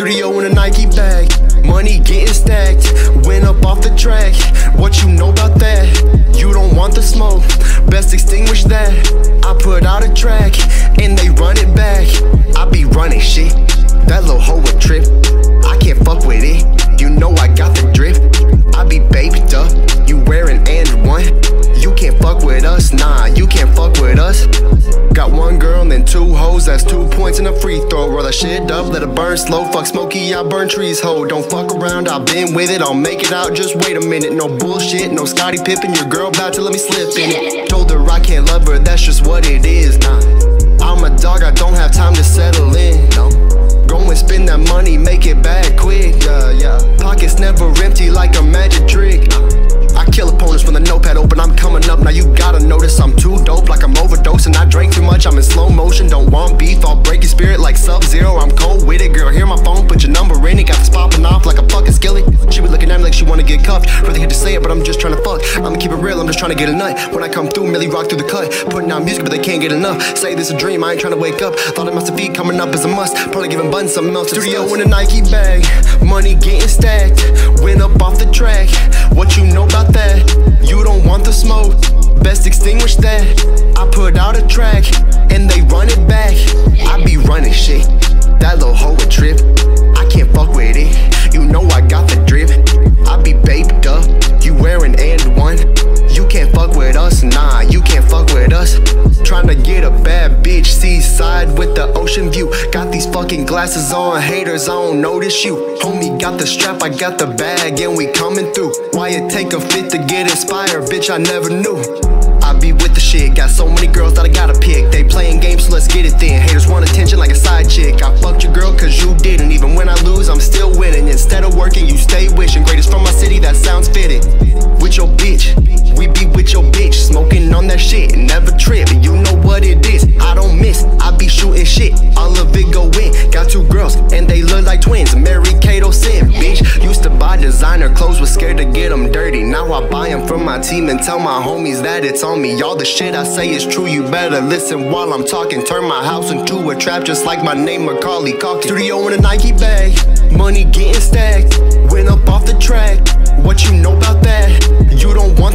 Studio in a Nike bag, money getting stacked. Went up off the track, what you know about that? You don't want the smoke, best extinguish that. I put out a track, and they run it back. I be running shit, that little hoe a trip. I can't fuck with it, you know I got the drip. I be baked up, you wearing and one. You can't fuck with us, nah, you can't fuck with us. Got one girl and then two hoes, that's 2 points in a free throw. Roll that shit up, let it burn slow. Fuck Smokey, I burn trees, ho. Don't fuck around, I've been with it, I'll make it out, just wait a minute. No bullshit, no Scottie Pippen, your girl bout to let me slip in it. Told her I can't love her, that's just what it is, nah. I'm a dog, I don't have time to settle in, no. Go and spend that money, make it back quick, yeah. Pockets never empty like a magic trick. I kill opponents when the notepad open, I'm coming up, now you gotta notice I'm too dope, like I'm overdosing. I drank too much, I'm in slow motion, don't want beef, I'll break your spirit like Sub-Zero. I'm cold with it, girl, hear my phone, put your number in it, got this popping off like a fucking skillet. She be looking at me like she wanna get cuffed, really hate to say it, but I'm just trying to fuck. I'ma keep it real, I'm just trying to get a nut. When I come through, Millie rock through the cut, putting out music but they can't get enough. Say this a dream, I ain't trying to wake up, thought it must have been coming up as a must. Probably giving buttons something else. Studio in a Nike bag, money getting stacked. Went up off the track, what you know about that? You don't want the smoke, best extinguish that. I put out a track, and they run it back. I be running shit, that little hoe a trip. I can't fuck with it, you know I got the drip. I be baked up, you wearing and one. You can't fuck with us, nah, you can't fuck with us. Tryna get a bad bitch, seaside with the ocean view. Got these fucking glasses on, haters, I don't notice you. Homie got the strap, I got the bag, and we coming through. Why it take a fit to get inspired, bitch, I never knew. I be with the shit, got so many girls that I gotta pick. They playing games, so let's get it then. Haters want attention like a side chick. I fucked your girl cause you didn't. Even when I lose, I'm still winning. Instead of working, you stay wishing. Greatest from my city, that sounds fitting. With your bitch, we be with your bitch. Smoking on that shit, never trip. You know what it is, I don't miss. I be shooting shit, all of it go in. Got 2 girls, and they look like twins. Mary Kato Sim, bitch. Used to buy designer clothes, was scared to get them dirty. Now I buy them from my team and tell my homies that it's on me. All the shit I say is true, you better listen while I'm talking. Turn my house into a trap just like my name Macaulay Culkin. Studio in a Nike bag, money getting stacked. Went up off the track, what you know about that? You don't want